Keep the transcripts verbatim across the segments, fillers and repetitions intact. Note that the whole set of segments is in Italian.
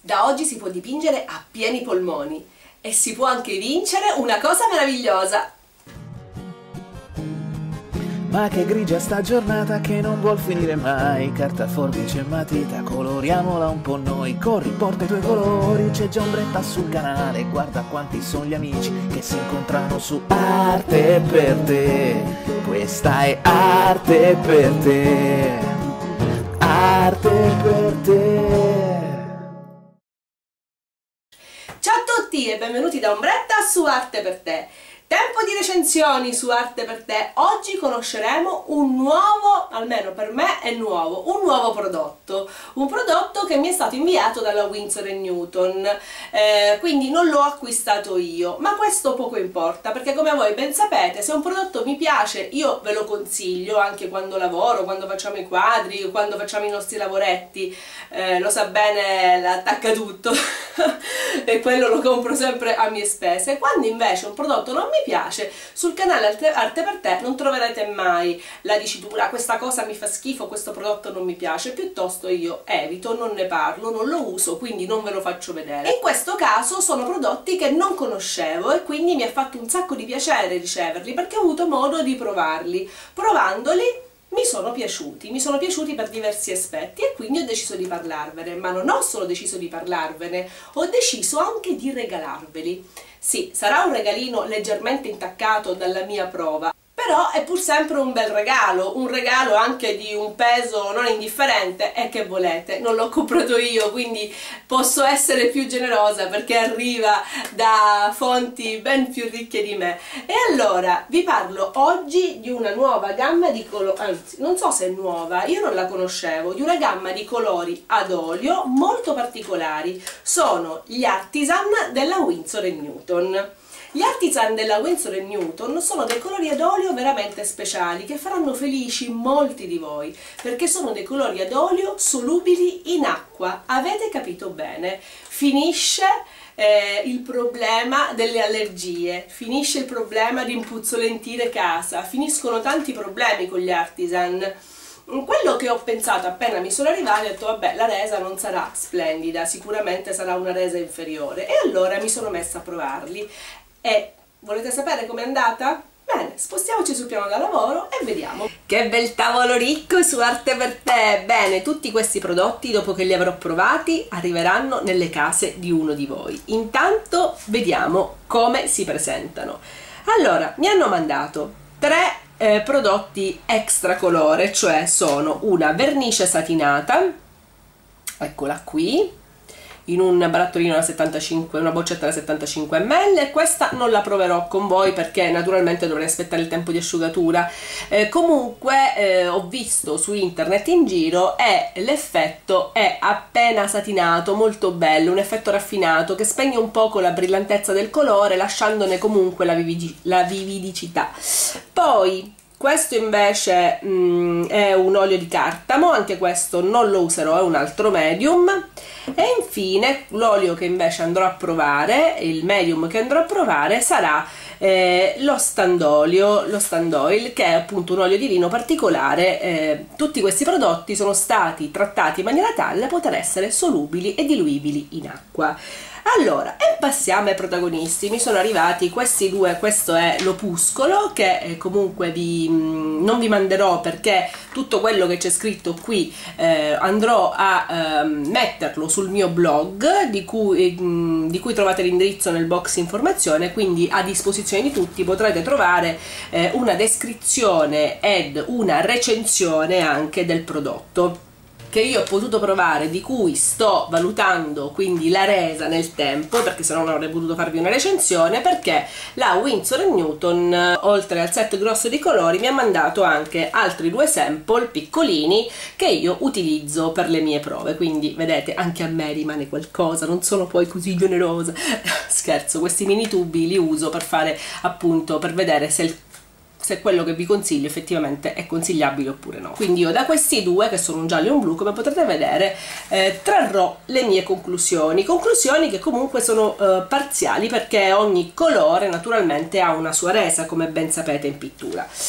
Da oggi si può dipingere a pieni polmoni e si può anche vincere una cosa meravigliosa. Ma che grigia sta giornata che non vuol finire mai. Carta, forbice e matita, coloriamola un po' noi. Corri, porta i tuoi colori, c'è già ombretta sul canale. Guarda quanti sono gli amici che si incontrano su Arte per te. Questa è arte per te. Arte per te. Ciao a tutti e benvenuti da Ombretta su Arte per te. Tempo di recensioni su Arte per te. Oggi conosceremo un nuovo, almeno per me è nuovo, un nuovo prodotto. Un prodotto che mi è stato inviato dalla Winsor and Newton, eh, quindi non l'ho acquistato io, ma questo poco importa, perché come voi ben sapete, se un prodotto mi piace io ve lo consiglio anche quando lavoro, quando facciamo i quadri, quando facciamo i nostri lavoretti, eh, lo sa bene l'attacca tutto e quello lo compro sempre a mie spese. Quando invece un prodotto non mi piace, sul canale Arte per te non troverete mai la dicitura questa cosa mi fa schifo, questo prodotto non mi piace, piuttosto io evito, non ne parlo, non lo uso, quindi non ve lo faccio vedere. In questo caso sono prodotti che non conoscevo e quindi mi ha fatto un sacco di piacere riceverli perché ho avuto modo di provarli. Provandoli mi sono piaciuti, mi sono piaciuti per diversi aspetti e quindi ho deciso di parlarvene, ma non ho solo deciso di parlarvene, ho deciso anche di regalarveli. Sì, sarà un regalino leggermente intaccato dalla mia prova, però è pur sempre un bel regalo, un regalo anche di un peso non indifferente e che volete, non l'ho comprato io, quindi posso essere più generosa perché arriva da fonti ben più ricche di me. E allora vi parlo oggi di una nuova gamma di colori, anzi non so se è nuova, io non la conoscevo, di una gamma di colori ad olio molto particolari. Sono gli Artisan della Winsor and Newton. Gli Artisan della Winsor and Newton sono dei colori ad olio veramente speciali che faranno felici molti di voi, perché sono dei colori ad olio solubili in acqua. Avete capito bene? Finisce eh, il problema delle allergie, finisce il problema di impuzzolentire casa, finiscono tanti problemi con gli Artisan. Quello che ho pensato appena mi sono arrivati, ho detto vabbè, la resa non sarà splendida, sicuramente sarà una resa inferiore, e allora mi sono messa a provarli. E volete sapere com'è andata? Bene, spostiamoci sul piano da lavoro e vediamo. Che bel tavolo ricco su Arte per te! Bene, tutti questi prodotti, dopo che li avrò provati, arriveranno nelle case di uno di voi. Intanto vediamo come si presentano. Allora, mi hanno mandato tre eh, prodotti extra colore, cioè sono una vernice satinata, eccola qui, in un barattolino da settantacinque, una boccetta da settantacinque millilitri. Questa non la proverò con voi perché naturalmente dovrei aspettare il tempo di asciugatura. Eh, comunque eh, ho visto su internet in giro e l'effetto è appena satinato, molto bello, un effetto raffinato che spegne un poco la brillantezza del colore lasciandone comunque la, vivid la vividicità. Poi questo invece mh, è un olio di cartamo, anche questo non lo userò, è un altro medium. E infine l'olio che invece andrò a provare, il medium che andrò a provare sarà eh, lo standolio, lo standoil, che è appunto un olio di lino particolare. Eh, tutti questi prodotti sono stati trattati in maniera tale da poter essere solubili e diluibili in acqua. Allora, e passiamo ai protagonisti. Mi sono arrivati questi due, questo è l'opuscolo, che eh, comunque vi, mh, non vi manderò perché tutto quello che c'è scritto qui eh, andrò a eh, metterlo sul mio blog, di cui, mh, di cui trovate l'indirizzo nel box informazione, quindi a disposizione di tutti potrete trovare eh, una descrizione ed una recensione anche del prodotto che io ho potuto provare, di cui sto valutando quindi la resa nel tempo, perché se no non avrei potuto farvi una recensione, perché la Winsor and Newton, oltre al set grosso di colori, mi ha mandato anche altri due sample piccolini che io utilizzo per le mie prove, quindi vedete anche a me rimane qualcosa, non sono poi così generosa. Scherzo, questi mini tubi li uso per fare appunto, per vedere se il se quello che vi consiglio effettivamente è consigliabile oppure no. Quindi io da questi due, che sono un giallo e un blu, come potrete vedere, eh, trarrò le mie conclusioni, conclusioni che comunque sono eh, parziali, perché ogni colore naturalmente ha una sua resa, come ben sapete in pittura.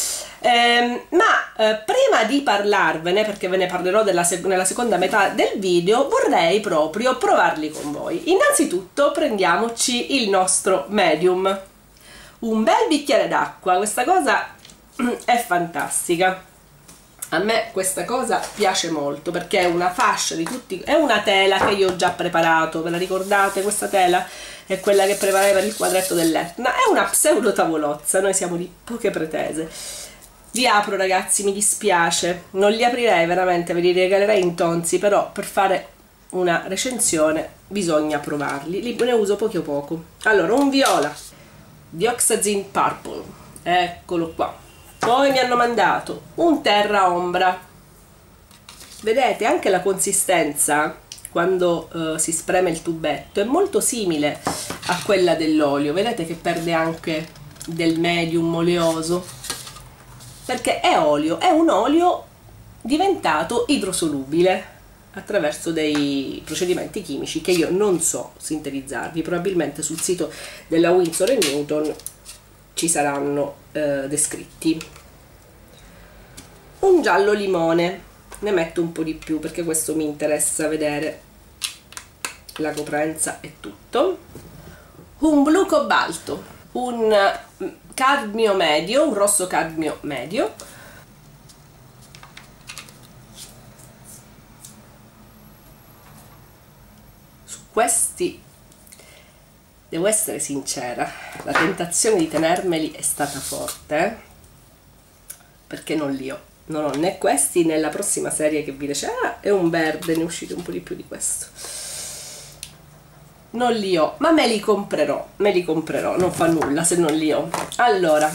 ehm, ma eh, prima di parlarvene, perché ve ne parlerò della sec nella seconda metà del video, vorrei proprio provarli con voi. Innanzitutto prendiamoci il nostro medium, un bel bicchiere d'acqua. Questa cosa è fantastica. A me questa cosa piace molto perché è una fascia di tutti, è una tela che io ho già preparato, ve la ricordate? Questa tela è quella che preparai per il quadretto dell'Etna, è una pseudo tavolozza, noi siamo di poche pretese. Vi apro, ragazzi, mi dispiace, non li aprirei veramente, ve li regalerei in tonzi, però per fare una recensione bisogna provarli, li, ne uso poco poco. Allora, un viola Dioxazine Purple, eccolo qua. Poi mi hanno mandato un terra ombra, vedete anche la consistenza quando uh, si spreme il tubetto è molto simile a quella dell'olio, vedete che perde anche del medium oleoso perché è olio, è un olio diventato idrosolubile attraverso dei procedimenti chimici che io non so sintetizzarvi, probabilmente sul sito della Winsor e Newton ci saranno eh, descritti. Un giallo limone, ne metto un po' di più perché questo mi interessa vedere la coprenza e tutto. Un blu cobalto, un cadmio medio, un rosso cadmio medio. Su questi devo essere sincera, la tentazione di tenermeli è stata forte, eh? Perché non li ho, non ho né questi né la prossima serie che vi dice ah, è un verde, ne è uscito un po' di più di questo, non li ho, ma me li comprerò, me li comprerò, non fa nulla se non li ho. Allora,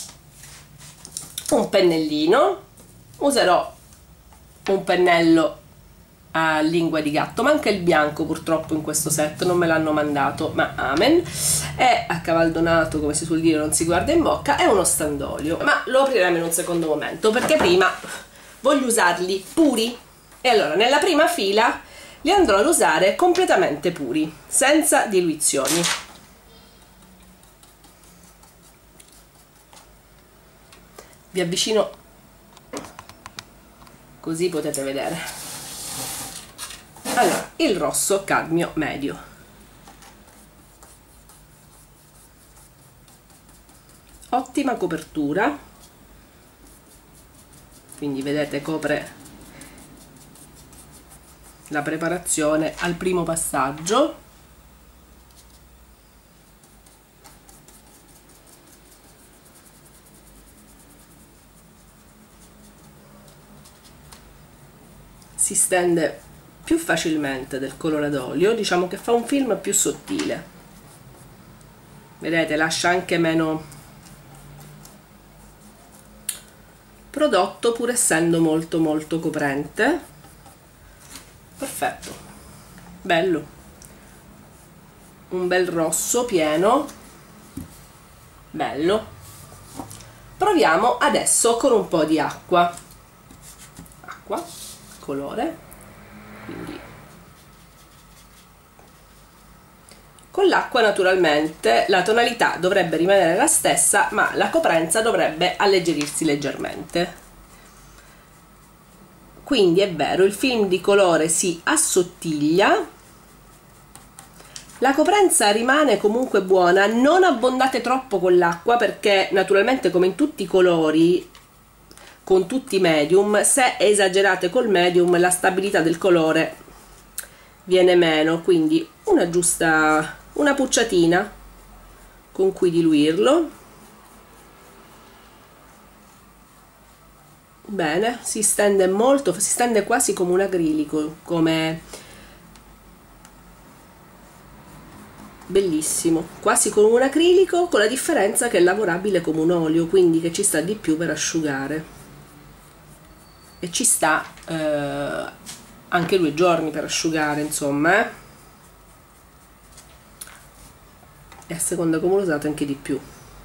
un pennellino, userò un pennello a lingua di gatto, manca il bianco purtroppo in questo set, non me l'hanno mandato, ma amen. È accavaldonato, come si suol dire, non si guarda in bocca, è uno standolio, ma lo apriremo in un secondo momento perché prima voglio usarli puri. E allora nella prima fila li andrò ad usare completamente puri, senza diluizioni. Vi avvicino così potete vedere. Allora, il rosso cadmio medio, ottima copertura, quindi vedete copre la preparazione al primo passaggio. Si stende più facilmente del colore d'olio, diciamo che fa un film più sottile, vedete, lascia anche meno prodotto pur essendo molto molto coprente. Perfetto, bello, un bel rosso pieno, bello. Proviamo adesso con un po' di acqua, acqua, colore. Quindi con l'acqua naturalmente la tonalità dovrebbe rimanere la stessa, ma la coprenza dovrebbe alleggerirsi leggermente. Quindi è vero, il film di colore si assottiglia, la coprenza rimane comunque buona. Non abbondate troppo con l'acqua perché naturalmente, come in tutti i colori, con tutti i medium, se esagerate col medium la stabilità del colore viene meno, quindi una giusta, una pucciatina con cui diluirlo. Bene, si stende molto, si stende quasi come un acrilico, come bellissimo, quasi come un acrilico, con la differenza che è lavorabile come un olio, quindi che ci sta di più per asciugare. E ci sta eh, anche due giorni per asciugare, insomma, eh? E a seconda come lo usate anche di più.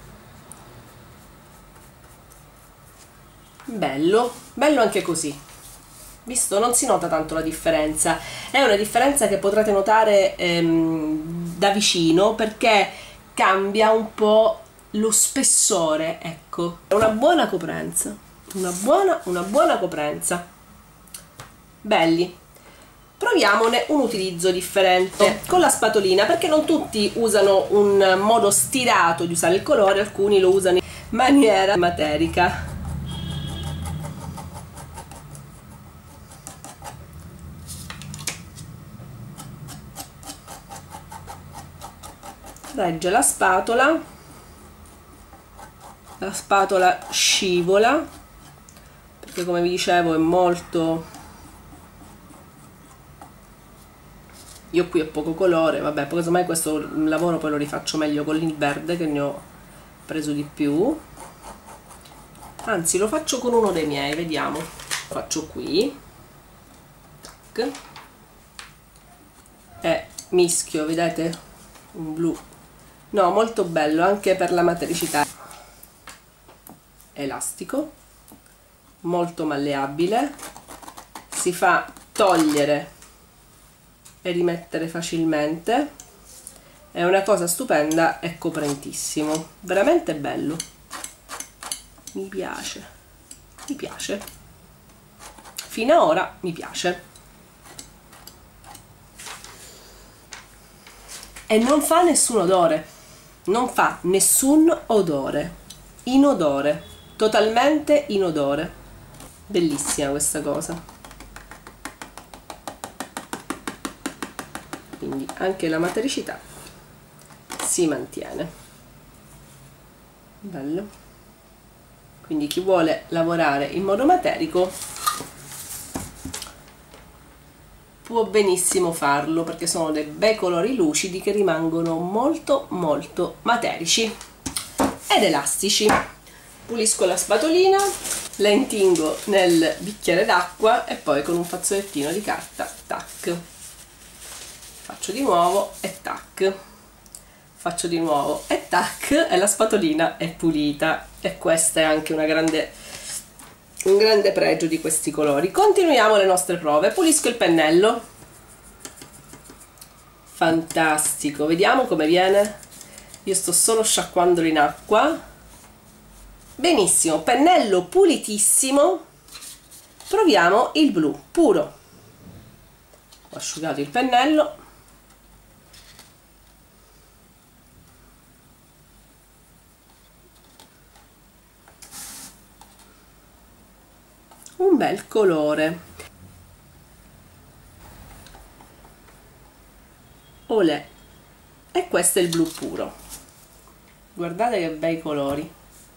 Bello, bello anche così. Visto, non si nota tanto la differenza, è una differenza che potrete notare ehm, da vicino perché cambia un po' lo spessore, ecco, è una buona coprenza, una buona, una buona coprenza. Belli. Proviamone un utilizzo differente con la spatolina, perché non tutti usano un modo stirato di usare il colore, alcuni lo usano in maniera materica. Regge la spatola, la spatola scivola, perché come vi dicevo è molto... Io qui ho poco colore, vabbè, poi casomai questo lavoro poi lo rifaccio meglio con il verde, che ne ho preso di più. Anzi, lo faccio con uno dei miei, vediamo. Lo faccio qui. Tac. E mischio, vedete? Un blu. No, molto bello, anche per la matericità. Elastico. Molto malleabile. Si fa togliere e rimettere facilmente, è una cosa stupenda e coprentissimo, veramente bello, mi piace, mi piace, fino ad ora mi piace. E non fa nessun odore, non fa nessun odore, inodore, totalmente inodore, bellissima questa cosa. Quindi anche la matericità si mantiene. Bello. Quindi chi vuole lavorare in modo materico può benissimo farlo, perché sono dei bei colori lucidi che rimangono molto molto materici ed elastici. Pulisco la spatolina, la intingo nel bicchiere d'acqua e poi con un fazzolettino di carta, tac. Faccio di nuovo e tac, faccio di nuovo e tac, e la spatolina è pulita, e questo è anche una grande, un grande pregio di questi colori. Continuiamo le nostre prove. Pulisco il pennello, fantastico, vediamo come viene. Io sto solo sciacquandolo in acqua, benissimo, pennello pulitissimo. Proviamo il blu puro. Ho asciugato il pennello, un bel colore, olè, e questo è il blu puro, guardate che bei colori.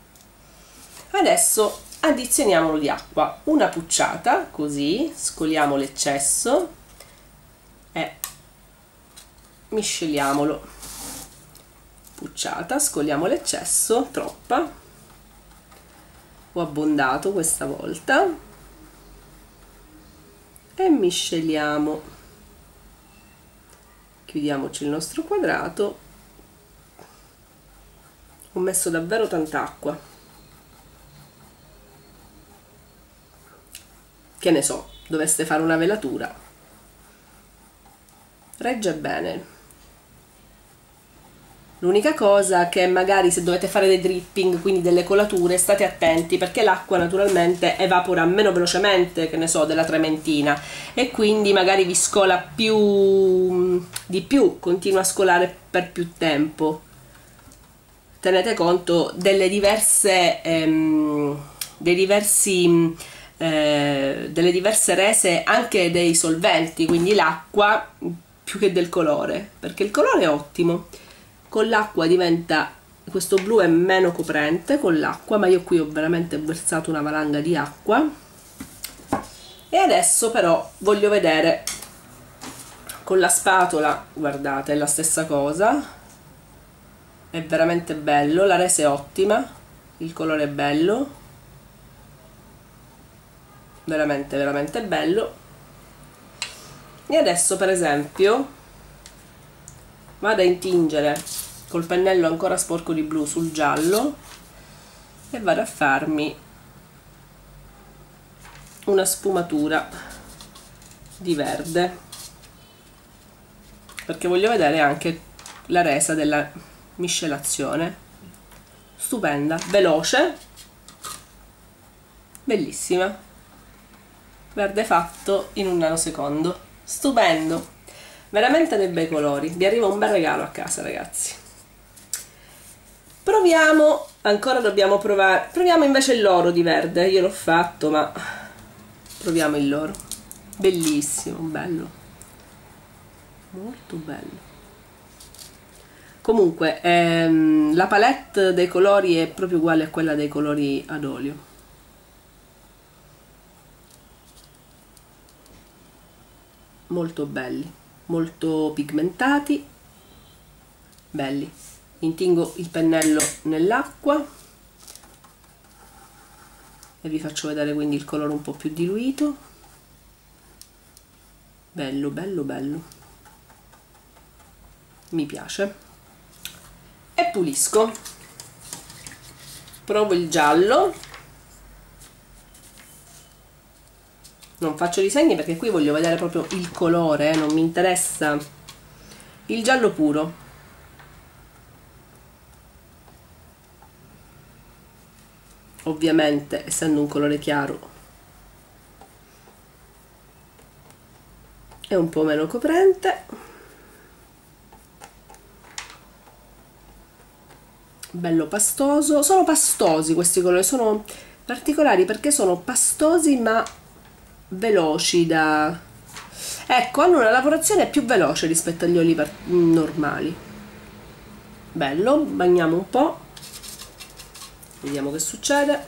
Adesso addizioniamolo di acqua, una pucciata, così scoliamo l'eccesso e misceliamolo. Pucciata, scoliamo l'eccesso, troppa, ho abbondato questa volta, e misceliamo. Chiudiamoci il nostro quadrato. Ho messo davvero tanta acqua, che ne so, doveste fare una velatura, regge bene. L'unica cosa che magari se dovete fare dei dripping, quindi delle colature, state attenti, perché l'acqua naturalmente evapora meno velocemente, che ne so, della trementina, e quindi magari vi scola più di più, continua a scolare per più tempo. Tenete conto delle diverse ehm, dei diversi eh, delle diverse rese anche dei solventi, quindi l'acqua più che del colore, perché il colore è ottimo. Con l'acqua diventa, questo blu è meno coprente con l'acqua, ma io qui ho veramente versato una valanga di acqua. E adesso però voglio vedere con la spatola, guardate, è la stessa cosa, è veramente bello, la resa è ottima, il colore è bello, veramente veramente bello. E adesso per esempio vado a intingere col pennello ancora sporco di blu sul giallo e vado a farmi una sfumatura di verde, perché voglio vedere anche la resa della miscelazione. stupenda, veloce, bellissima, verde fatto in un nanosecondo, stupendo, veramente dei bei colori, vi arriva un bel regalo a casa ragazzi. Proviamo, ancora dobbiamo provare, proviamo invece il loro di verde, io l'ho fatto ma proviamo il loro, bellissimo, bello, molto bello. Comunque ehm, la palette dei colori è proprio uguale a quella dei colori ad olio. Molto belli, molto pigmentati, belli. Intingo il pennello nell'acqua e vi faccio vedere quindi il colore un po' più diluito. Bello, bello, bello. Mi piace. E pulisco. Provo il giallo. Non faccio disegni perché qui voglio vedere proprio il colore, eh, non mi interessa il giallo puro. Ovviamente, essendo un colore chiaro, è un po' meno coprente. Bello pastoso, sono pastosi questi colori, sono particolari perché sono pastosi ma veloci da... ecco, hanno una lavorazione più veloce rispetto agli oli normali. Bello, bagniamo un po', vediamo che succede.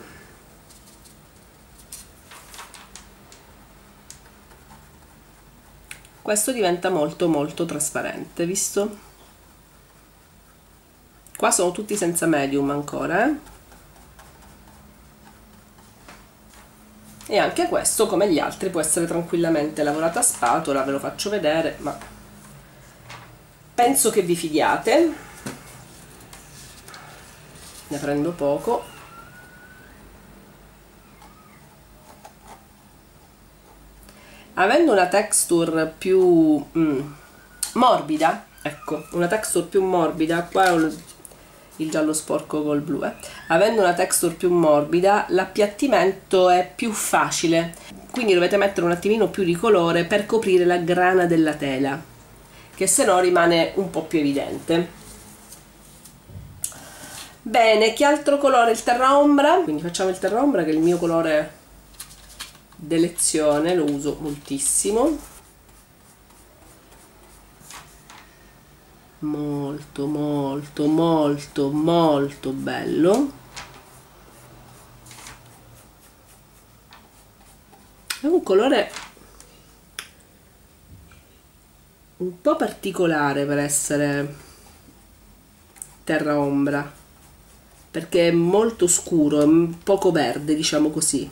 Questo diventa molto molto trasparente, visto? Qua sono tutti senza medium ancora, eh? E anche questo, come gli altri, può essere tranquillamente lavorato a spatola, ve lo faccio vedere, ma penso che vi fidiate. Ne prendo poco. Avendo una texture più mm, morbida, ecco, una texture più morbida, qua ho il giallo sporco col blu, eh. Avendo una texture più morbida l'appiattimento è più facile, quindi dovete mettere un attimino più di colore per coprire la grana della tela, che se no rimane un po' più evidente. Bene, che altro colore? Il terra ombra, quindi facciamo il terra ombra che è il mio colore d'elezione, lo uso moltissimo. Molto molto molto molto bello. È un colore un po' particolare per essere terra ombra, perché è molto scuro, è poco verde, diciamo così.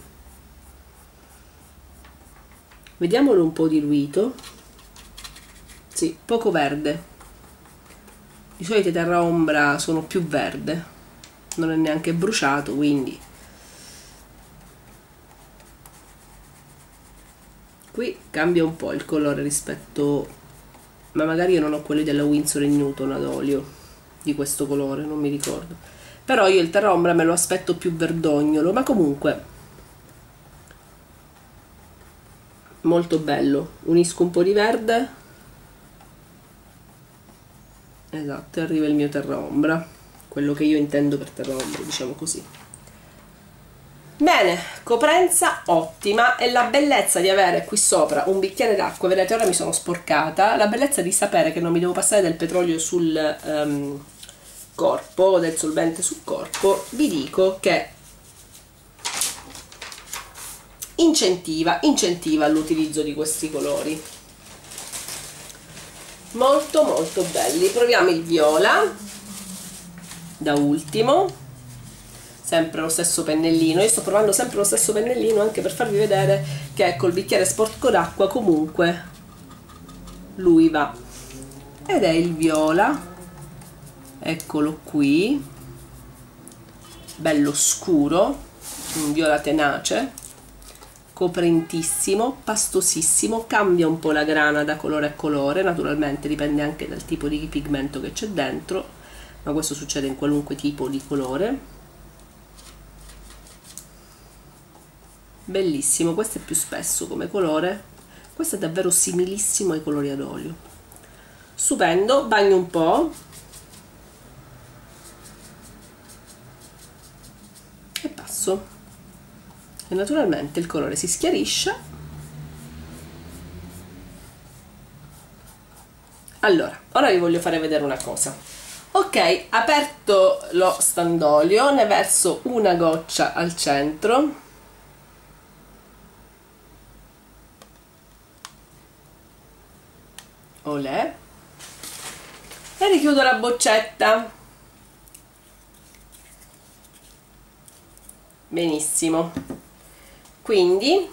Vediamolo un po' diluito. Sì, poco verde. Di solito i terra ombra sono più verde, non è neanche bruciato, quindi qui cambia un po' il colore rispetto, ma magari io non ho quelli della Winsor and Newton ad olio di questo colore, non mi ricordo, però io il terra ombra me lo aspetto più verdognolo, ma comunque molto bello. Unisco un po' di verde. Esatto, e arriva il mio terra ombra, quello che io intendo per terra ombra, diciamo così. Bene, coprenza ottima, e la bellezza di avere qui sopra un bicchiere d'acqua, vedete ora mi sono sporcata, la bellezza di sapere che non mi devo passare del petrolio sul um, corpo, del solvente sul corpo, vi dico che incentiva, incentiva l'utilizzo di questi colori. Molto molto belli. Proviamo il viola da ultimo, sempre lo stesso pennellino. Io sto provando sempre lo stesso pennellino anche per farvi vedere che col bicchiere sporco d'acqua comunque lui va, ed è il viola, eccolo qui, bello scuro, un viola tenace, coprentissimo, pastosissimo, cambia un po' la grana da colore a colore, naturalmente dipende anche dal tipo di pigmento che c'è dentro, ma questo succede in qualunque tipo di colore. bellissimo. Questo è più spesso come colore, questo è davvero similissimo ai colori ad olio, stupendo. Bagno un po' e passo, e naturalmente il colore si schiarisce. Allora, ora vi voglio fare vedere una cosa. Ok, aperto lo standolio, ne verso una goccia al centro, olè, e richiudo la boccetta. Benissimo. Quindi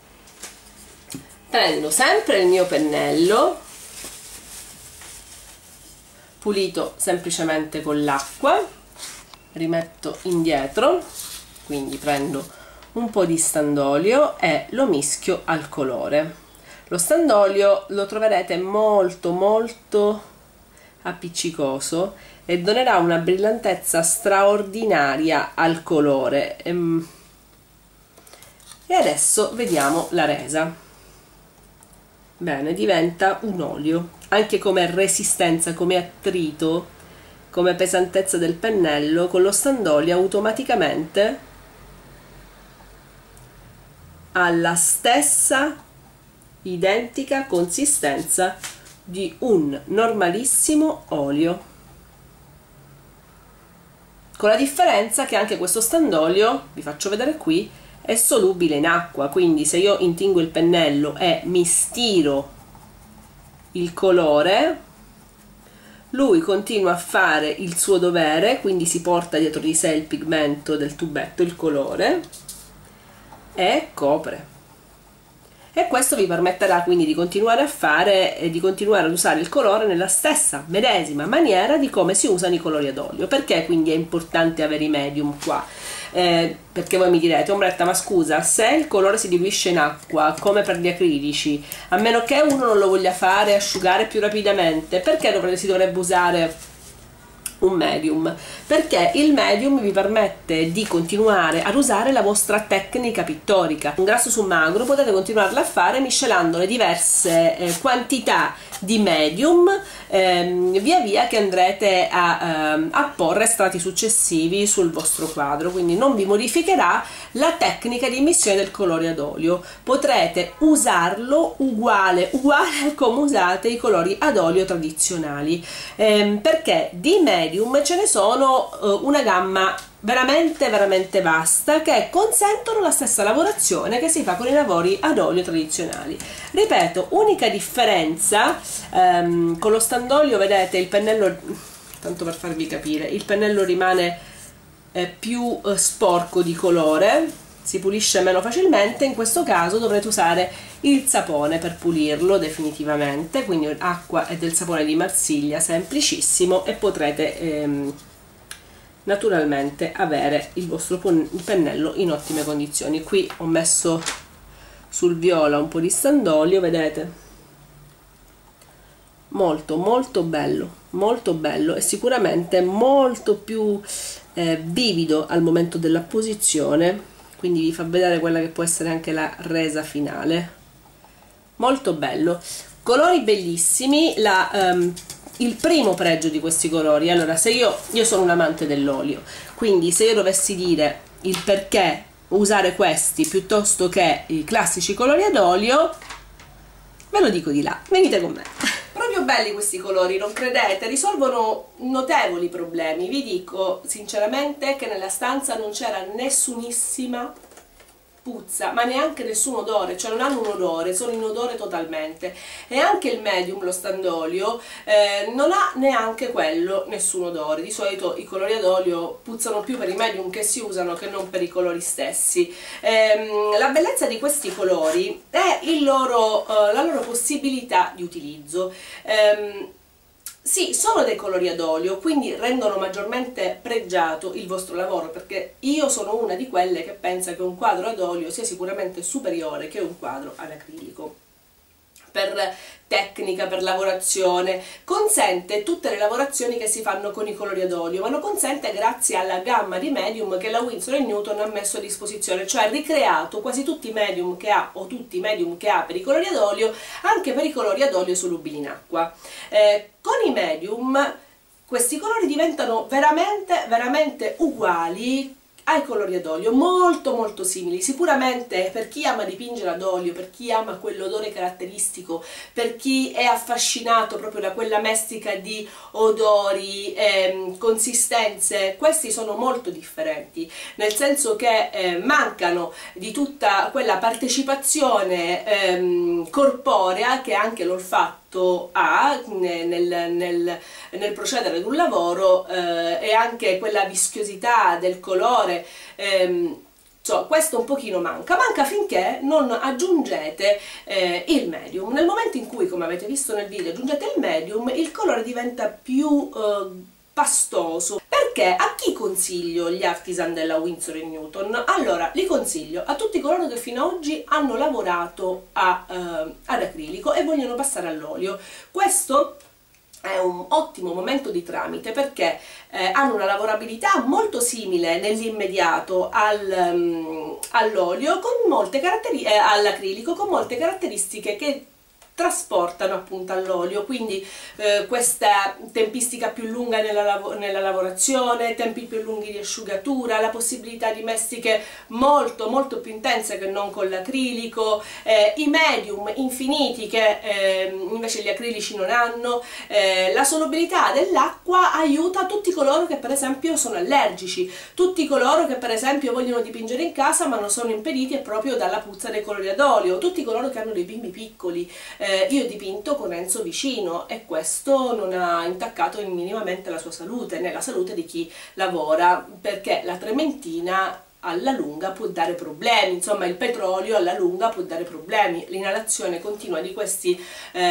prendo sempre il mio pennello pulito semplicemente con l'acqua, rimetto indietro, quindi prendo un po' di standolio e lo mischio al colore. Lo standolio lo troverete molto molto appiccicoso e donerà una brillantezza straordinaria al colore. E adesso vediamo la resa. Bene, diventa un olio, anche come resistenza, come attrito, come pesantezza del pennello. Con lo standolio automaticamente ha la stessa identica consistenza di un normalissimo olio, con la differenza che anche questo standolio, vi faccio vedere qui, è solubile in acqua, quindi se io intingo il pennello e mi stiro il colore, lui continua a fare il suo dovere, quindi si porta dietro di sé il pigmento del tubetto, il colore, e copre. E questo vi permetterà quindi di continuare a fare e di continuare ad usare il colore nella stessa medesima maniera di come si usano i colori ad olio. Perché quindi è importante avere i medium qua? Eh, perché voi mi direte: Ombretta, ma scusa, se il colore si diluisce in acqua come per gli acrilici, a meno che uno non lo voglia fare asciugare più rapidamente, perché dovrebbe, si dovrebbe usare un medium? Perché il medium vi permette di continuare ad usare la vostra tecnica pittorica. Un grasso su magro potete continuarla a fare miscelando le diverse eh, quantità di medium ehm, via via che andrete a ehm, apporre strati successivi sul vostro quadro, quindi non vi modificherà la tecnica di immissione del colore ad olio. Potrete usarlo uguale uguale come usate i colori ad olio tradizionali, ehm, perché di medium ce ne sono eh, una gamma veramente veramente vasta che consentono la stessa lavorazione che si fa con i lavori ad olio tradizionali. Ripeto, unica differenza, ehm, con lo standolio vedete il pennello, tanto per farvi capire, il pennello rimane eh, più eh, sporco di colore, si pulisce meno facilmente. In questo caso dovrete usare il sapone per pulirlo definitivamente, quindi acqua e del sapone di Marsiglia, semplicissimo, e potrete ehm, naturalmente avere il vostro pennello in ottime condizioni. Qui ho messo sul viola un po' di standolio, vedete, molto molto bello, molto bello, e sicuramente molto più eh, vivido al momento dell'apposizione, quindi vi fa vedere quella che può essere anche la resa finale. Molto bello, colori bellissimi. La um, il primo pregio di questi colori, allora, se io, io sono un amante dell'olio, quindi se io dovessi dire il perché usare questi piuttosto che i classici colori ad olio, ve lo dico di là, venite con me. Proprio belli questi colori, non credete? Risolvono notevoli problemi. Vi dico sinceramente che nella stanza non c'era nessunissima puzza, ma neanche nessun odore, cioè non hanno un odore, sono in odore totalmente. E anche il medium, lo standolio, eh, non ha neanche quello nessun odore. Di solito i colori ad olio puzzano più per i medium che si usano che non per i colori stessi. Ehm, la bellezza di questi colori è il loro, eh, la loro possibilità di utilizzo. Ehm, Sì, sono dei colori ad olio, quindi rendono maggiormente pregiato il vostro lavoro, perché io sono una di quelle che pensa che un quadro ad olio sia sicuramente superiore che un quadro ad acrilico. per tecnica, per lavorazione, consente tutte le lavorazioni che si fanno con i colori ad olio, ma lo consente grazie alla gamma di medium che la Winsor and Newton ha messo a disposizione, cioè ha ricreato quasi tutti i medium che ha, o tutti i medium che ha per i colori ad olio, anche per i colori ad olio solubili in acqua. Eh, con i medium questi colori diventano veramente, veramente uguali ai colori ad olio, molto molto simili. Sicuramente per chi ama dipingere ad olio, per chi ama quell'odore caratteristico, per chi è affascinato proprio da quella mestica di odori, ehm, consistenze, questi sono molto differenti, nel senso che eh, mancano di tutta quella partecipazione ehm, corporea che anche l'olfatto ha nel, nel, nel procedere ad un lavoro, eh, e anche quella vischiosità del colore, ehm, cioè, questo un pochino manca, manca finché non aggiungete eh, il medium. Nel momento in cui, come avete visto nel video, aggiungete il medium, il colore diventa più eh, pastoso. Perché a chi consiglio gli artisan della Winsor and Newton? Allora, li consiglio a tutti coloro che fino ad oggi hanno lavorato a, eh, ad acrilico e vogliono passare all'olio. Questo è un ottimo momento di tramite perché eh, hanno una lavorabilità molto simile nell'immediato al, um, all'olio, con molte caratteristiche, eh, all'acrilico, con molte caratteristiche che trasportano appunto all'olio, quindi eh, questa tempistica più lunga nella, lav nella lavorazione, tempi più lunghi di asciugatura, la possibilità di mestiche molto molto più intense che non con l'acrilico, eh, i medium infiniti che eh, invece gli acrilici non hanno, eh, la solubilità dell'acqua aiuta tutti coloro che per esempio sono allergici, tutti coloro che per esempio vogliono dipingere in casa ma non sono impediti proprio dalla puzza dei colori ad olio, tutti coloro che hanno dei bimbi piccoli. Eh, io ho dipinto con Enzo vicino e questo non ha intaccato minimamente la sua salute, né la salute di chi lavora, perché la trementina alla lunga può dare problemi, insomma il petrolio alla lunga può dare problemi, l'inalazione continua di questi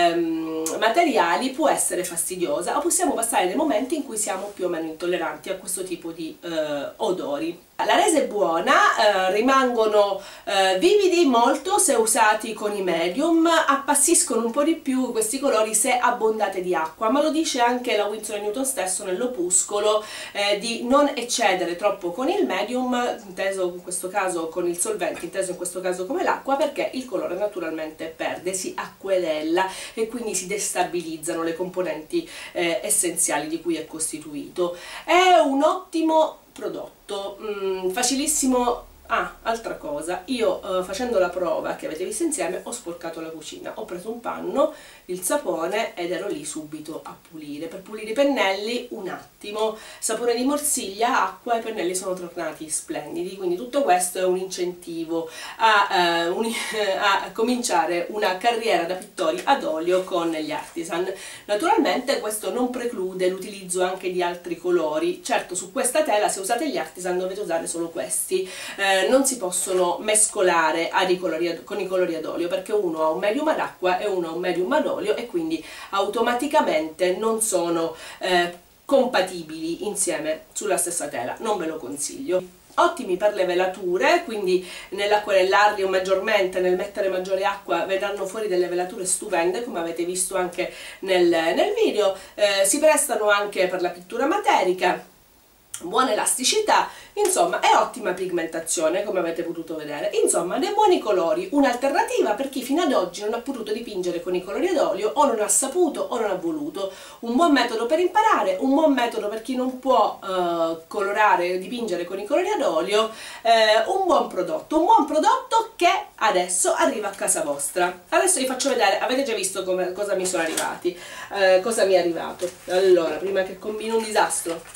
ehm, materiali può essere fastidiosa, o possiamo passare dei momenti in cui siamo più o meno intolleranti a questo tipo di eh, odori. La resa è buona, eh, rimangono eh, vividi molto se usati con i medium, appassiscono un po' di più questi colori se abbondate di acqua, ma lo dice anche la Winsor and Newton stesso nell'opuscolo, eh, di non eccedere troppo con il medium, inteso in questo caso con il solvente, inteso in questo caso come l'acqua, perché il colore naturalmente perde, si acquerella e quindi si destabilizzano le componenti eh, essenziali di cui è costituito. È un ottimo prodotto, mm, facilissimo. Ah, altra cosa, io uh, facendo la prova che avete visto insieme ho sporcato la cucina, ho preso un panno, il sapone ed ero lì subito a pulire. Per pulire i pennelli un attimo, sapone di morsiglia, acqua e i pennelli sono tornati splendidi, quindi tutto questo è un incentivo a, uh, un, a cominciare una carriera da pittori ad olio con gli artisan. Naturalmente questo non preclude l'utilizzo anche di altri colori, certo su questa tela se usate gli artisan dovete usare solo questi, eh, non si possono mescolare ad i colori ad, con i colori ad olio, perché uno ha un medium ad acqua e uno ha un medium ad olio e quindi automaticamente non sono eh, compatibili insieme sulla stessa tela, non ve lo consiglio. Ottimi per le velature, quindi nell'acquerellarli maggiormente, nel mettere maggiore acqua vedranno fuori delle velature stupende, come avete visto anche nel, nel video, eh, si prestano anche per la pittura materica, buona elasticità, insomma è ottima pigmentazione come avete potuto vedere, insomma dei buoni colori, un'alternativa per chi fino ad oggi non ha potuto dipingere con i colori ad olio o non ha saputo o non ha voluto, un buon metodo per imparare, un buon metodo per chi non può eh, colorare, dipingere con i colori ad olio, eh, un buon prodotto, un buon prodotto che adesso arriva a casa vostra. Adesso vi faccio vedere, avete già visto come, cosa mi sono arrivati, eh, cosa mi è arrivato. Allora, prima che combino un disastro,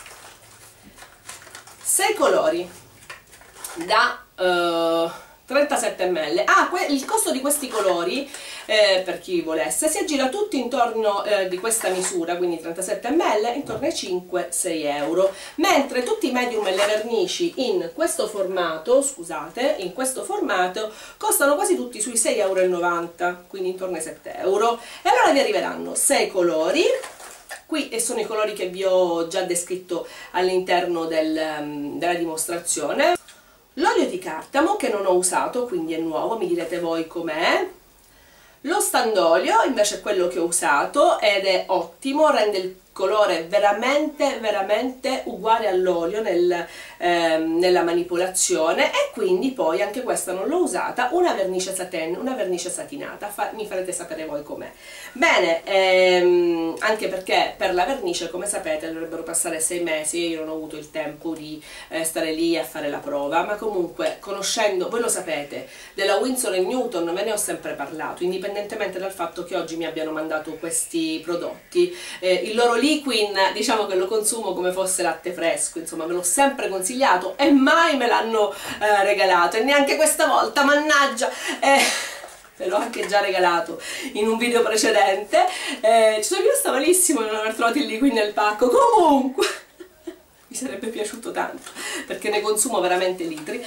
sei colori da uh, trentasette millilitri. Ah, il costo di questi colori, eh, per chi volesse, si aggira tutto intorno eh, di questa misura, quindi trentasette millilitri, intorno ai cinque sei euro, mentre tutti i medium e le vernici in questo formato, scusate, in questo formato costano quasi tutti sui sei e novanta euro, quindi intorno ai sette euro. E allora vi arriveranno sei colori. Qui sono i colori che vi ho già descritto all'interno del, um, della dimostrazione. L'olio di cartamo che non ho usato, quindi è nuovo, mi direte voi com'è. Lo Standolio invece è quello che ho usato ed è ottimo, rende il colore veramente veramente uguale all'olio nel, ehm, nella manipolazione, e quindi poi anche questa non l'ho usata, una vernice satin, una vernice satinata, Fa, mi farete sapere voi com'è. Bene, ehm, anche perché per la vernice, come sapete, dovrebbero passare sei mesi e io non ho avuto il tempo di eh, stare lì a fare la prova, ma comunque, conoscendo, voi lo sapete, della Winsor and Newton ve ne ho sempre parlato, indipendentemente dal fatto che oggi mi abbiano mandato questi prodotti. Eh, il loro Liquin, diciamo che lo consumo come fosse latte fresco, insomma me l'ho sempre consigliato e mai me l'hanno eh, regalato, e neanche questa volta, mannaggia, eh, ve l'ho anche già regalato in un video precedente. Eh, ci sono rimasta malissimo non aver trovato il Liquin nel pacco, comunque mi sarebbe piaciuto tanto perché ne consumo veramente litri.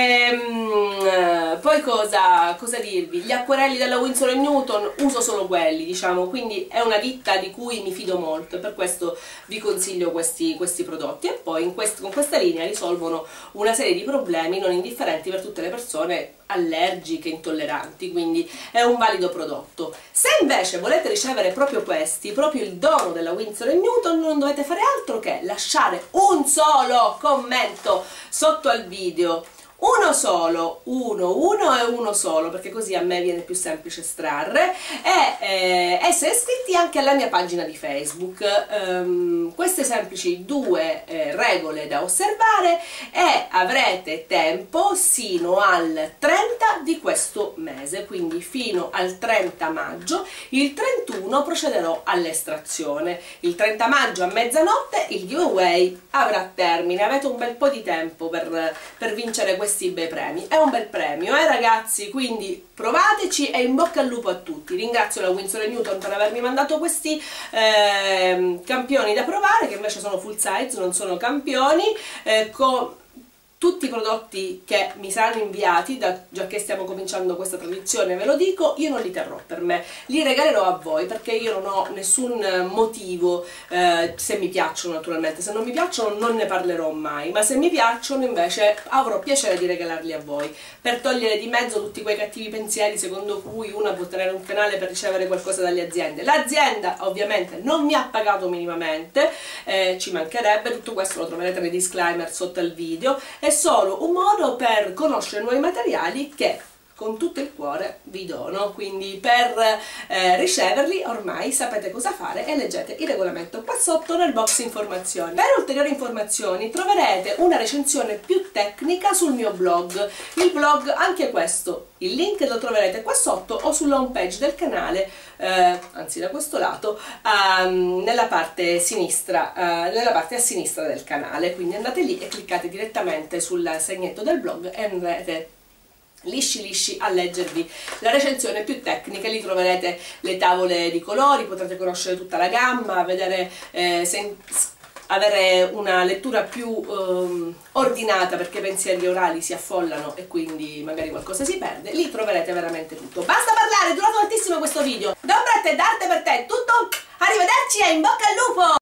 Ehm, poi cosa, cosa dirvi? Gli acquerelli della Winsor and Newton uso solo quelli, diciamo, quindi è una ditta di cui mi fido molto e per questo vi consiglio questi, questi prodotti, e poi in quest, con questa linea risolvono una serie di problemi non indifferenti per tutte le persone allergiche, intolleranti, quindi è un valido prodotto. Se invece volete ricevere proprio questi, proprio il dono della Winsor and Newton, non dovete fare altro che lasciare un solo commento sotto al video, uno solo, uno, uno e uno solo, perché così a me viene più semplice estrarre, e eh, essere iscritti anche alla mia pagina di Facebook. Um, queste semplici due eh, regole da osservare, e avrete tempo sino al trenta di questo mese, quindi fino al trenta maggio. Il trentuno procederò all'estrazione, il trenta maggio a mezzanotte il giveaway avrà termine, avete un bel po' di tempo per, per vincere questi questi bei premi. È un bel premio, eh ragazzi, quindi provateci e in bocca al lupo a tutti. Ringrazio la Winsor and Newton per avermi mandato questi eh, campioni da provare, che invece sono full size, non sono campioni, eh, con tutti i prodotti che mi saranno inviati, da, già che stiamo cominciando questa tradizione ve lo dico, io non li terrò per me, li regalerò a voi, perché io non ho nessun motivo, eh, se mi piacciono naturalmente, se non mi piacciono non ne parlerò mai, ma se mi piacciono invece avrò piacere di regalarli a voi, per togliere di mezzo tutti quei cattivi pensieri secondo cui una può tenere un canale per ricevere qualcosa dalle aziende. L'azienda ovviamente non mi ha pagato minimamente, eh, ci mancherebbe, tutto questo lo troverete nei disclaimer sotto al video, e solo un modo per conoscere nuovi materiali che con tutto il cuore vi dono, quindi per eh, riceverli ormai sapete cosa fare e leggete il regolamento qua sotto nel box informazioni. Per ulteriori informazioni troverete una recensione più tecnica sul mio blog, il blog anche questo, il link lo troverete qua sotto o sulla home page del canale, eh, anzi da questo lato, um, nella parte sinistra, uh, nella parte a sinistra del canale, quindi andate lì e cliccate direttamente sul segnetto del blog e andrete lisci lisci a leggervi la recensione più tecnica. Lì troverete le tavole di colori, potrete conoscere tutta la gamma, vedere eh, se, avere una lettura più um, ordinata, perché i pensieri orali si affollano e quindi magari qualcosa si perde. Lì troverete veramente tutto. Basta parlare, è durato tantissimo questo video. Da Ombretta e da Arte per te è tutto, arrivederci e in bocca al lupo!